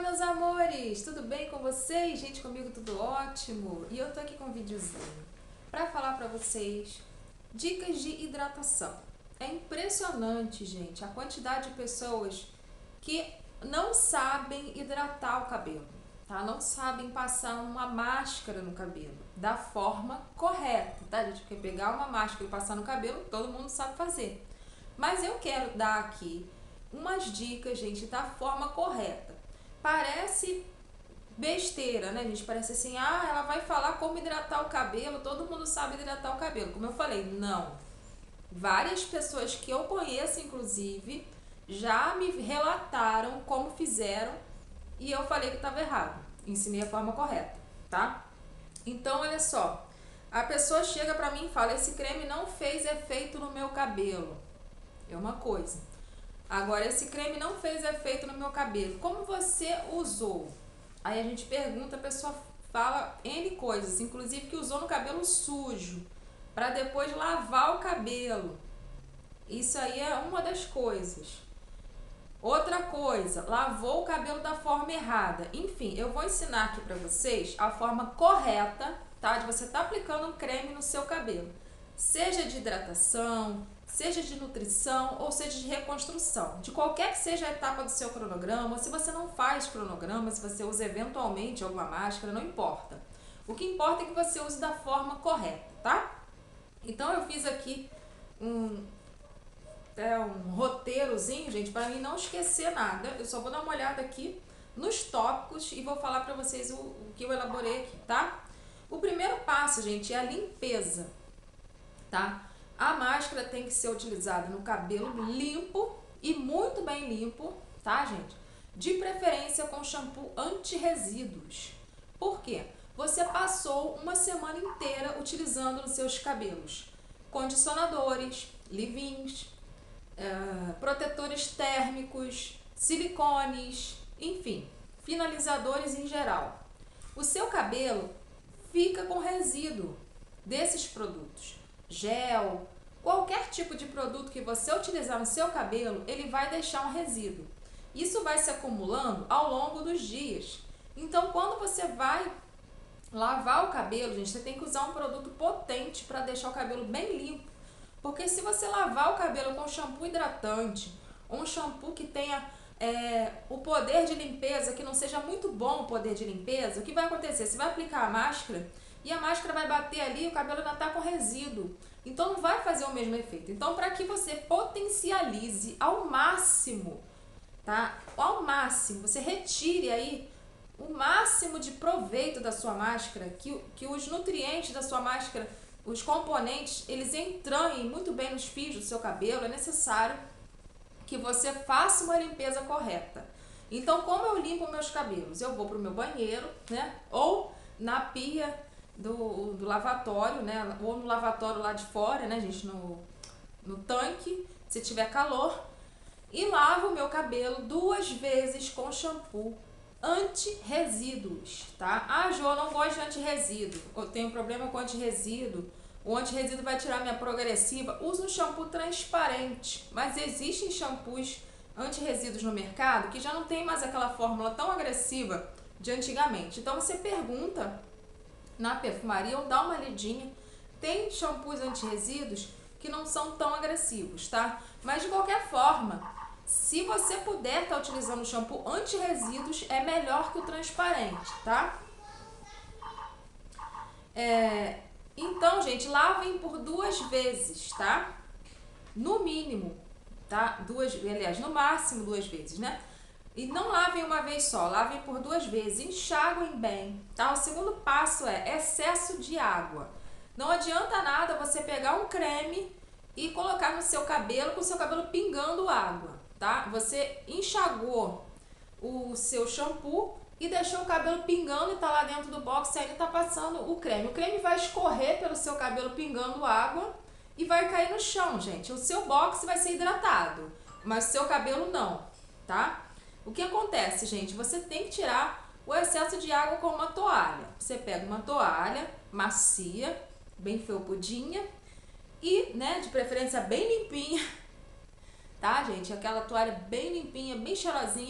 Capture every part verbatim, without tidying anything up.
meus amores! Tudo bem com vocês? Gente, comigo tudo ótimo! E eu tô aqui com um videozinho pra falar pra vocês dicas de hidratação. É impressionante, gente, a quantidade de pessoas que não sabem hidratar o cabelo, tá? Não sabem passar uma máscara no cabelo da forma correta, tá, gente? Porque pegar uma máscara e passar no cabelo, todo mundo sabe fazer. Mas eu quero dar aqui umas dicas, gente, da forma correta. Parece besteira, né, gente? Parece assim, ah, ela vai falar como hidratar o cabelo, todo mundo sabe hidratar o cabelo. Como eu falei, não. Várias pessoas que eu conheço, inclusive, já me relataram como fizeram e eu falei que estava errado. Ensinei a forma correta, tá? Então, olha só. A pessoa chega pra mim e fala, esse creme não fez efeito no meu cabelo. É uma coisa. Agora, esse creme não fez efeito no meu cabelo. Como você usou? Aí a gente pergunta, a pessoa fala N coisas, inclusive que usou no cabelo sujo, para depois lavar o cabelo. Isso aí é uma das coisas. Outra coisa, lavou o cabelo da forma errada. Enfim, eu vou ensinar aqui para vocês a forma correta, tá? De você estar tá aplicando um creme no seu cabelo. Seja de hidratação, seja de nutrição ou seja de reconstrução. De qualquer que seja a etapa do seu cronograma, ou se você não faz cronograma, se você usa eventualmente alguma máscara, não importa. O que importa é que você use da forma correta, tá? Então eu fiz aqui um, é, um roteirozinho, gente, para mim não esquecer nada. Eu só vou dar uma olhada aqui nos tópicos e vou falar para vocês o, o que eu elaborei aqui, tá? O primeiro passo, gente, é a limpeza, tá? A máscara tem que ser utilizada no cabelo limpo e muito bem limpo, tá, gente? De preferência com shampoo anti-resíduos. Por quê? Você passou uma semana inteira utilizando nos seus cabelos condicionadores, leave-ins, uh, protetores térmicos, silicones, enfim, finalizadores em geral. O seu cabelo fica com resíduo desses produtos. Gel, qualquer tipo de produto que você utilizar no seu cabelo, ele vai deixar um resíduo. Isso vai se acumulando ao longo dos dias. Então, quando você vai lavar o cabelo, gente, você tem que usar um produto potente para deixar o cabelo bem limpo. Porque se você lavar o cabelo com shampoo hidratante, ou um shampoo que tenha é, o poder de limpeza, que não seja muito bom o poder de limpeza, o que vai acontecer? Você vai aplicar a máscara e a máscara vai bater ali e o cabelo ainda está com resíduo. Então não vai fazer o mesmo efeito. Então, para que você potencialize ao máximo, tá? Ao máximo, você retire aí o máximo de proveito da sua máscara, que, que os nutrientes da sua máscara, os componentes, eles entranhem muito bem nos fios do seu cabelo, é necessário que você faça uma limpeza correta. Então, como eu limpo meus cabelos? Eu vou para o meu banheiro, né? Ou na pia do, do lavatório, né? Ou no lavatório lá de fora, né, gente? No, no tanque, se tiver calor. E lavo o meu cabelo duas vezes com shampoo anti-resíduos, tá? Ah, Jo, eu não gosto de anti-resíduo. Eu tenho problema com anti-resíduo. O anti-resíduo vai tirar minha progressiva. Usa um shampoo transparente. Mas existem shampoos anti-resíduos no mercado que já não tem mais aquela fórmula tão agressiva de antigamente. Então você pergunta na perfumaria ou dá uma lidinha. Tem shampoos anti-resíduos que não são tão agressivos, tá? Mas de qualquer forma, se você puder estar tá utilizando o shampoo anti-resíduos, é melhor que o transparente, tá? É, então, gente, lavem por duas vezes, tá? No mínimo, tá? Duas, aliás, no máximo duas vezes, né? E não lavem uma vez só, lavem por duas vezes, enxaguem bem, tá? O segundo passo é excesso de água. Não adianta nada você pegar um creme e colocar no seu cabelo com o seu cabelo pingando água, tá? Você enxagou o seu shampoo e deixou o cabelo pingando e tá lá dentro do box e ainda tá passando o creme. O creme vai escorrer pelo seu cabelo pingando água e vai cair no chão, gente. O seu box vai ser hidratado, mas o seu cabelo não, tá? O que acontece, gente? Você tem que tirar o excesso de água com uma toalha. Você pega uma toalha macia, bem felpudinha e, né, de preferência bem limpinha, tá, gente? Aquela toalha bem limpinha, bem cheirosinha.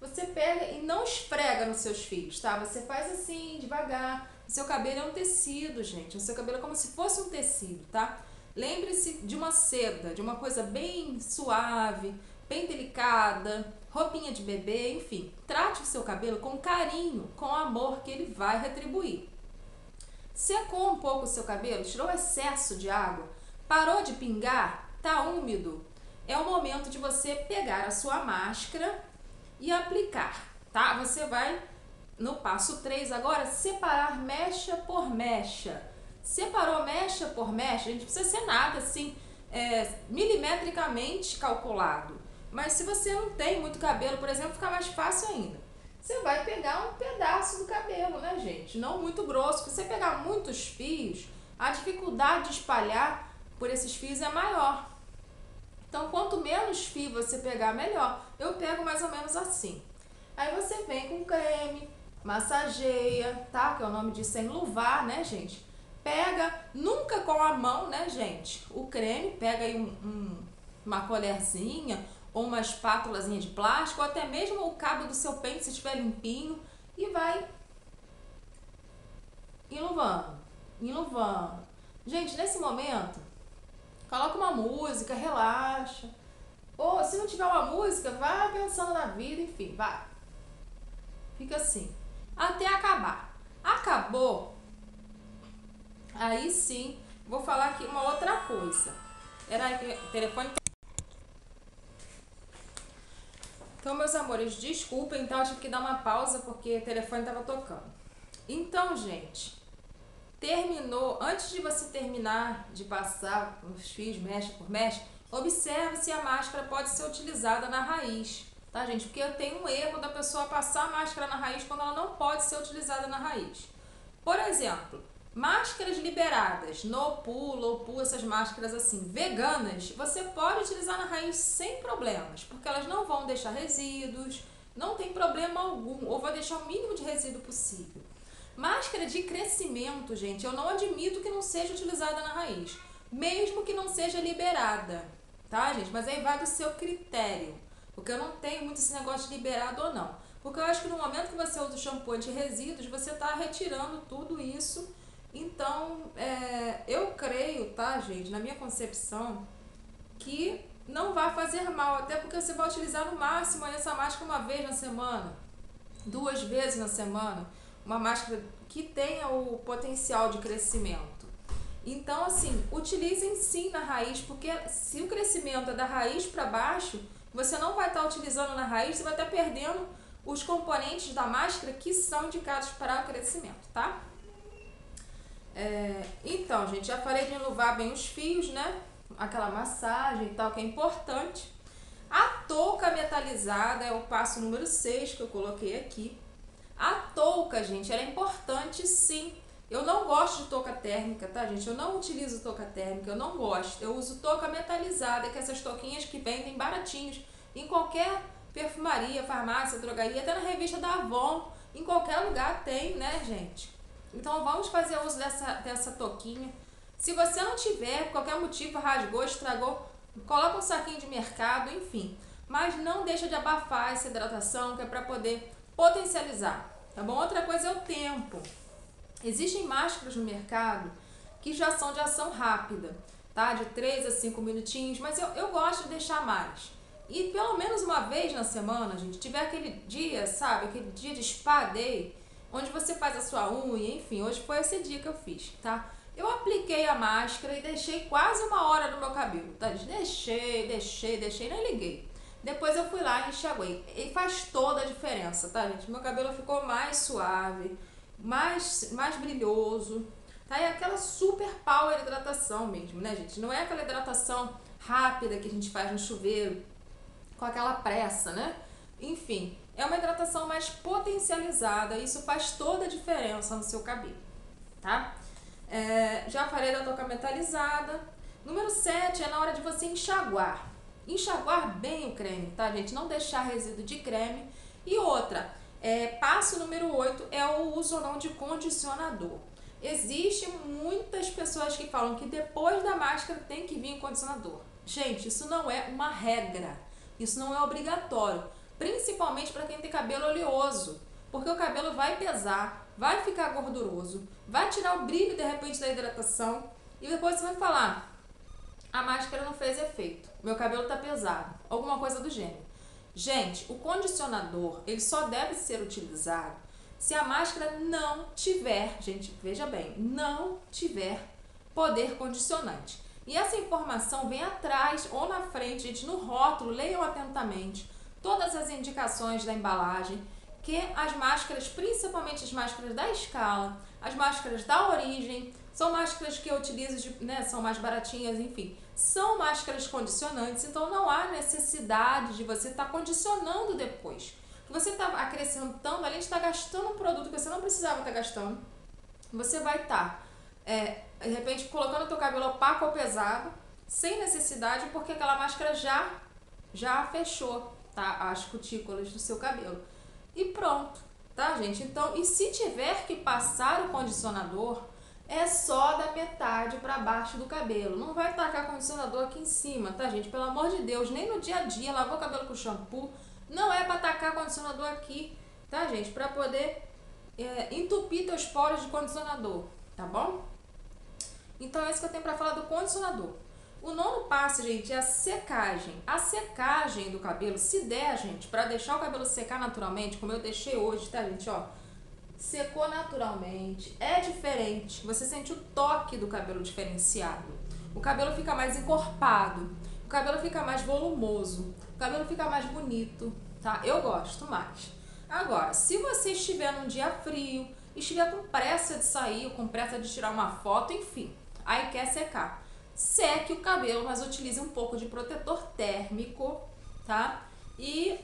você pega e não esfrega nos seus fios, tá? Você faz assim, devagar. O seu cabelo é um tecido, gente. O seu cabelo é como se fosse um tecido, tá? Lembre-se de uma seda, de uma coisa bem suave, bem delicada, roupinha de bebê, enfim. Trate o seu cabelo com carinho, com amor que ele vai retribuir. Secou um pouco o seu cabelo, tirou o excesso de água, parou de pingar, tá úmido. É o momento de você pegar a sua máscara e aplicar, tá? Você vai, no passo três agora, separar mecha por mecha. Separou mecha por mecha, a gente não precisa ser nada assim, é, milimetricamente calculado. Mas se você não tem muito cabelo, por exemplo, fica mais fácil ainda. Você vai pegar um pedaço do cabelo, né, gente? Não muito grosso. Se você pegar muitos fios, a dificuldade de espalhar por esses fios é maior. Então, quanto menos fio você pegar, melhor. Eu pego mais ou menos assim. Aí você vem com creme, massageia, tá? Que é o nome disso, sem luvar, né, gente? Pega, nunca com a mão, né, gente? O creme, pega aí um, um, uma colherzinha ou uma espátulazinha de plástico, ou até mesmo o cabo do seu pente, se estiver limpinho, e vai enluvando, enluvando. Gente, nesse momento, coloca uma música, relaxa. Ou se não tiver uma música, vai pensando na vida, enfim, vai. Fica assim, até acabar. Acabou, aí sim, vou falar aqui uma outra coisa. Era aí que o telefone... Então, meus amores, desculpem, então eu tive que dar uma pausa porque o telefone estava tocando. Então, gente, terminou, antes de você terminar de passar os fios mecha por mecha, observe se a máscara pode ser utilizada na raiz, tá, gente? Porque tem um erro da pessoa passar a máscara na raiz quando ela não pode ser utilizada na raiz. Por exemplo, máscaras liberadas, no pulo, ou pulo, essas máscaras assim, veganas, você pode utilizar na raiz sem problemas, porque elas não vão deixar resíduos, não tem problema algum, ou vai deixar o mínimo de resíduo possível. Máscara de crescimento, gente, eu não admito que não seja utilizada na raiz, mesmo que não seja liberada, tá, gente? Mas aí vai do seu critério, porque eu não tenho muito esse negócio de liberado ou não. Porque eu acho que no momento que você usa o shampoo de resíduos, você está retirando tudo isso. Então, é, eu creio, tá, gente, na minha concepção, que não vai fazer mal, até porque você vai utilizar no máximo essa máscara uma vez na semana, duas vezes na semana, uma máscara que tenha o potencial de crescimento. Então, assim, utilizem sim na raiz, porque se o crescimento é da raiz para baixo, você não vai estar utilizando na raiz, você vai estar perdendo os componentes da máscara que são indicados para o crescimento, tá? É, então, gente, já falei de enluvar bem os fios, né? Aquela massagem e tal, que é importante. A touca metalizada é o passo número seis que eu coloquei aqui. A touca, gente, ela é importante sim. Eu não gosto de touca térmica, tá, gente? Eu não utilizo touca térmica, eu não gosto. Eu uso touca metalizada, que é essas touquinhas que vendem baratinhos em qualquer perfumaria, farmácia, drogaria, até na revista da Avon, em qualquer lugar tem, né, gente? Então vamos fazer uso dessa, dessa touquinha. Se você não tiver, por qualquer motivo, rasgou, estragou, coloca um saquinho de mercado, enfim. Mas não deixa de abafar essa hidratação, que é para poder potencializar, tá bom? Outra coisa é o tempo. Existem máscaras no mercado que já são de ação rápida, tá? De três a cinco minutinhos, mas eu, eu gosto de deixar mais. E pelo menos uma vez na semana, gente, tiver aquele dia, sabe? Aquele dia de spa day, onde você faz a sua unha, enfim, hoje foi esse dia que eu fiz, tá? Eu apliquei a máscara e deixei quase uma hora no meu cabelo, tá? Deixei, deixei, deixei, nem liguei. Depois eu fui lá e enxaguei. E faz toda a diferença, tá, gente? Meu cabelo ficou mais suave, mais, mais brilhoso, tá? É aquela super power hidratação mesmo, né, gente? Não é aquela hidratação rápida que a gente faz no chuveiro, com aquela pressa, né? Enfim, é uma hidratação mais potencializada, isso faz toda a diferença no seu cabelo, tá? É, já falei da touca metalizada. Número sete é na hora de você enxaguar. Enxaguar bem o creme, tá, gente? Não deixar resíduo de creme. E outra, é, passo número oito é o uso ou não de condicionador. Existem muitas pessoas que falam que depois da máscara tem que vir condicionador. Gente, isso não é uma regra. Isso não é obrigatório. principalmente para quem tem cabelo oleoso, porque o cabelo vai pesar, vai ficar gorduroso, vai tirar o brilho de repente da hidratação e depois você vai falar: a máscara não fez efeito, meu cabelo tá pesado, alguma coisa do gênero. Gente, o condicionador, ele só deve ser utilizado se a máscara não tiver, gente, veja bem, não tiver poder condicionante. E essa informação vem atrás ou na frente, gente, no rótulo, leiam atentamente todas as indicações da embalagem, que as máscaras, principalmente as máscaras da Scala, as máscaras da Origem, são máscaras que eu utilizo, de, né, são mais baratinhas, enfim, são máscaras condicionantes, então não há necessidade de você estar tá condicionando depois. Você está acrescentando, além de estar tá gastando um produto que você não precisava estar tá gastando, você vai estar, tá, é, de repente, colocando o teu cabelo opaco ou pesado, sem necessidade, porque aquela máscara já, já fechou, tá, as cutículas do seu cabelo. E pronto, tá, gente? Então, e se tiver que passar o condicionador, é só da metade para baixo do cabelo. Não vai tacar condicionador aqui em cima, tá, gente? Pelo amor de Deus, nem no dia a dia, lavou o cabelo com shampoo, não é para tacar condicionador aqui, tá, gente? Para poder é, entupir teus poros de condicionador, tá bom? Então, é isso que eu tenho para falar do condicionador. O nono passo, gente, é a secagem. A secagem do cabelo, se der, gente, para deixar o cabelo secar naturalmente, como eu deixei hoje, tá, gente, ó, secou naturalmente, é diferente, você sente o toque do cabelo diferenciado, o cabelo fica mais encorpado, o cabelo fica mais volumoso, o cabelo fica mais bonito, tá? Eu gosto mais. Agora, se você estiver num dia frio, estiver com pressa de sair, ou com pressa de tirar uma foto, enfim, aí quer secar, seque o cabelo, mas utilize um pouco de protetor térmico, tá? E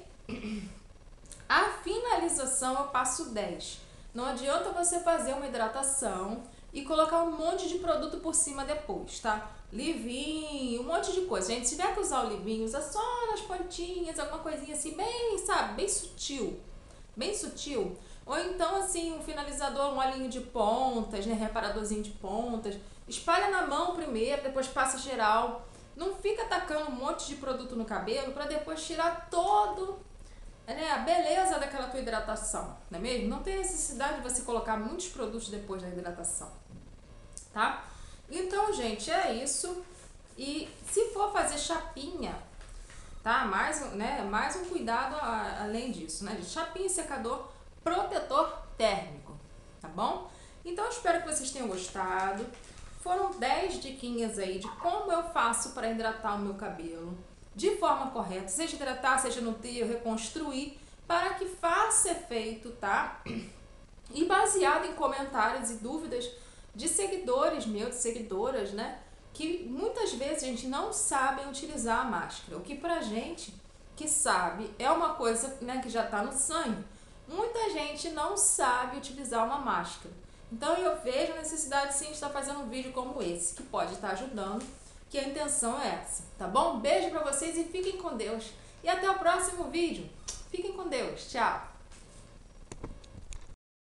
a finalização é o passo dez. Não adianta você fazer uma hidratação e colocar um monte de produto por cima depois, tá? Livinho, um monte de coisa. Gente, se tiver que usar o livinho, usa só nas pontinhas, alguma coisinha assim, bem, sabe, bem sutil. Bem sutil. Ou então, assim, um finalizador, um olhinho de pontas, né? Reparadorzinho de pontas. Espalha na mão primeiro, depois passa geral. Não fica tacando um monte de produto no cabelo pra depois tirar todo... É a beleza daquela tua hidratação, não é mesmo? Não tem necessidade de você colocar muitos produtos depois da hidratação, tá? Então, gente, é isso. E se for fazer chapinha, tá? Mais, né? Mais um cuidado a, além disso, né? Chapinha e secador, protetor térmico, tá bom? Então, eu espero que vocês tenham gostado. Foram dez diquinhas aí de como eu faço para hidratar o meu cabelo de forma correta, seja hidratar, seja nutrir, reconstruir, para que faça efeito, tá? E baseado em comentários e dúvidas de seguidores meus, de seguidoras, né? Que muitas vezes a gente não sabem utilizar a máscara, o que pra gente que sabe é uma coisa, né, que já tá no sangue. Muita gente não sabe utilizar uma máscara. Então eu vejo a necessidade sim de estar fazendo um vídeo como esse, que pode estar ajudando, que a intenção é essa, tá bom? Beijo pra vocês e fiquem com Deus. E até o próximo vídeo. Fiquem com Deus. Tchau!